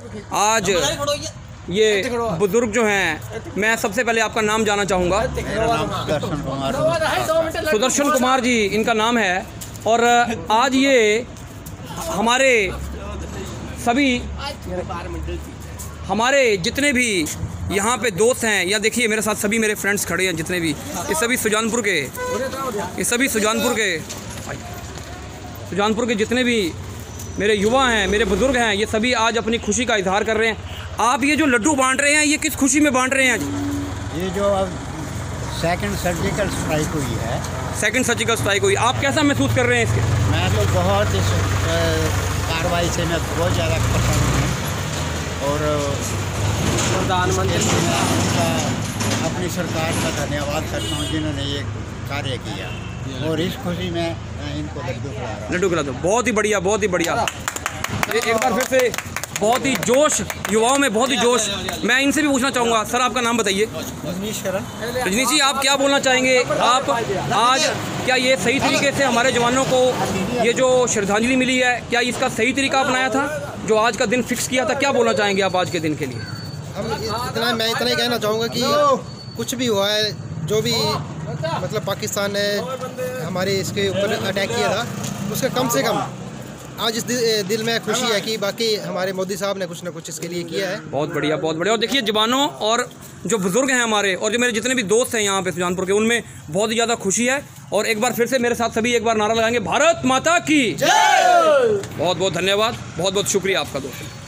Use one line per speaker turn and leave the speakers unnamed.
आज ये बुजुर्ग जो हैं, मैं सबसे पहले आपका नाम जानना चाहूँगा। सुदर्शन कुमार जी इनका नाम है। और आज ये हमारे जितने भी यहाँ पे दोस्त हैं, या देखिए मेरे साथ सभी मेरे फ्रेंड्स खड़े हैं जितने भी, ये सभी सुजानपुर के जितने भी मेरे युवा हैं, मेरे बुज़ुर्ग हैं, ये सभी आज अपनी खुशी का इजहार कर रहे हैं। आप ये जो लड्डू बांट रहे हैं, ये किस खुशी में बांट रहे हैं आज?
ये जो अब सेकंड सर्जिकल स्ट्राइक हुई है, आप कैसा महसूस कर रहे हैं इसके? मैं तो बहुत इस कार्रवाई से मैं बहुत ज़्यादा पसंद हूँ। और प्रधानमंत्री अपनी सरकार का धन्यवाद करता हूँ जिन्होंने ये कार्य किया, और इस खुशी में इनको लड्डू खिला दो। बहुत ही बढ़िया। एक बार फिर से बहुत ही जोश, युवाओं में बहुत ही जोश। मैं इनसे भी पूछना चाहूँगा, सर आपका नाम बताइए। रजनीश जी, आप क्या बोलना चाहेंगे? आप आज क्या ये सही तरीके से हमारे जवानों को ये जो श्रद्धांजलि मिली है, क्या इसका सही तरीका अपनाया था जो आज का दिन फिक्स किया था? क्या बोलना चाहेंगे आप आज के दिन के लिए?
मैं इतना ही कहना चाहूँगा कि कुछ भी हुआ है, जो भी मतलब पाकिस्तान ने हमारे इसके ऊपर अटैक किया था, उसका कम से कम आज इस दिल में खुशी है कि बाकी हमारे मोदी साहब ने कुछ ना कुछ इसके लिए किया है।
बहुत बढ़िया। और देखिए जवानों और जो बुजुर्ग हैं हमारे, और जो मेरे जितने भी दोस्त हैं यहाँ पे सुजानपुर के, उनमें बहुत ही ज़्यादा खुशी है। और एक बार फिर से मेरे साथ सभी एक बार नारा लगाएंगे, भारत माता की जय। बहुत बहुत धन्यवाद, बहुत बहुत शुक्रिया आपका दोस्त।